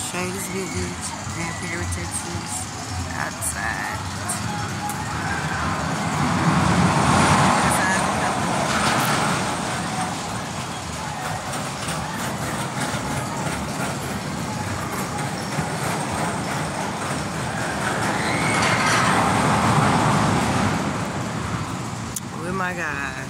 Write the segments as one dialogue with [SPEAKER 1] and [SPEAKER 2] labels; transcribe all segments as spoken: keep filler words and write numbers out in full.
[SPEAKER 1] Traders Village, Grand Prairie, Texas, outside. With my guys.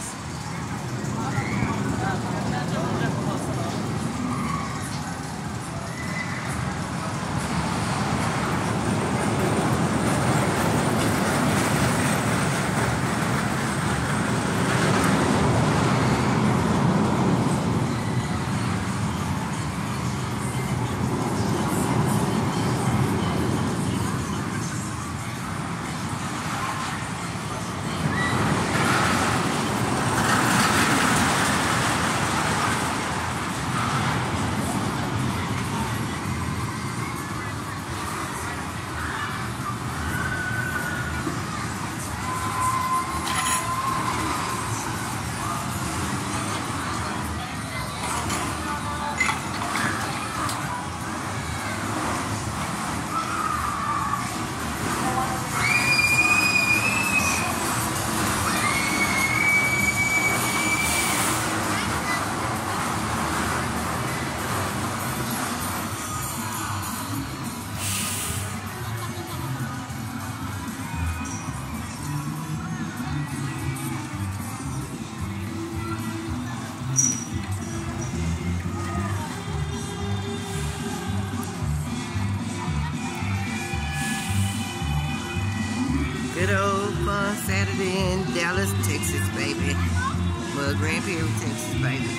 [SPEAKER 1] Good old fun Saturday in Dallas, Texas, baby. Well, Grand Prairie, Texas, baby.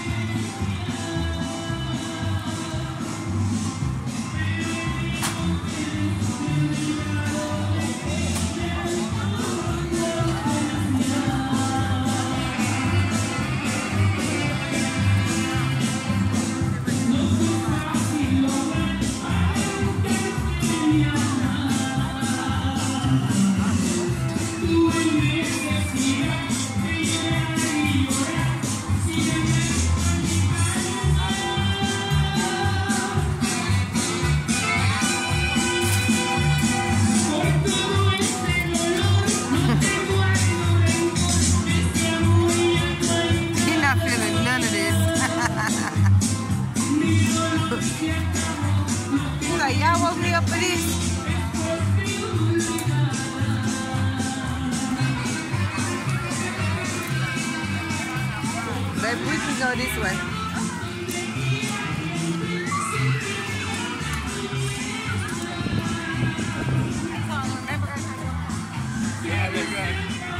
[SPEAKER 1] Like, y'all woke me up for this? Baby, we can go this way.
[SPEAKER 2] Yeah, that's right.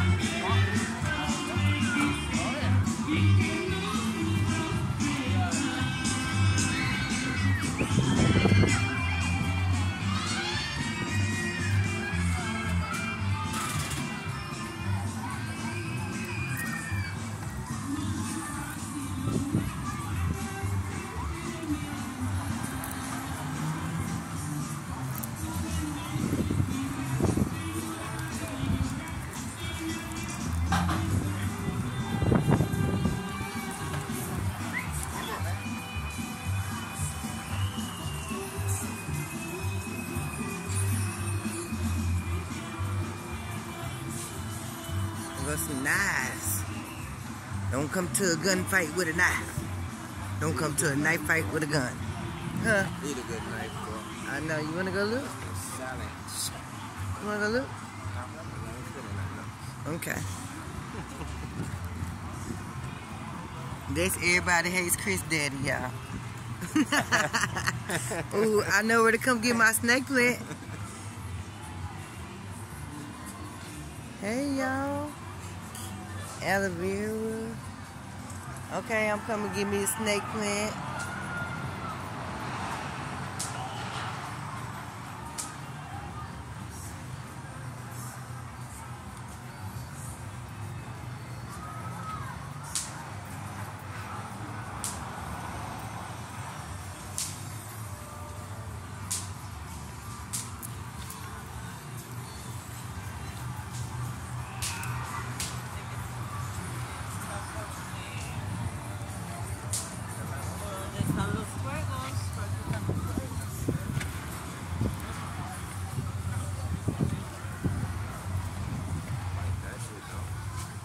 [SPEAKER 1] Some knives. Don't come to a gunfight with a knife. Don't come to a knife fight with a gun. Huh?
[SPEAKER 2] Need a good knife, bro.
[SPEAKER 1] I know. You wanna go look?
[SPEAKER 2] Silence.
[SPEAKER 1] You wanna go look? Okay. This everybody hates Chris Daddy, y'all. Ooh, I know where to come get my snake plant. Hey, y'all. Aloe vera. Okay, I'm coming to get me a snake plant.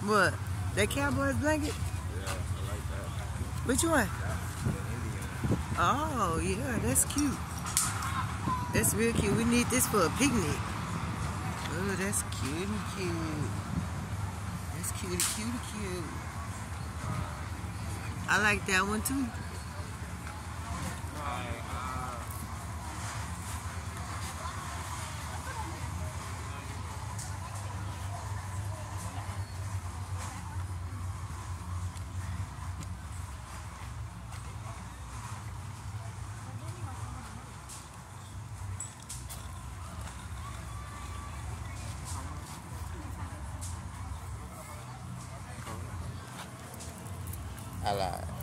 [SPEAKER 1] What? That Cowboys blanket?
[SPEAKER 2] Yeah, I like that.
[SPEAKER 1] Which one?
[SPEAKER 2] The Indian.
[SPEAKER 1] Oh, yeah, that's cute. That's real cute. We need this for a picnic. Oh, that's cute and cute. That's cute and cute and cute. I like that one too.
[SPEAKER 2] I lied.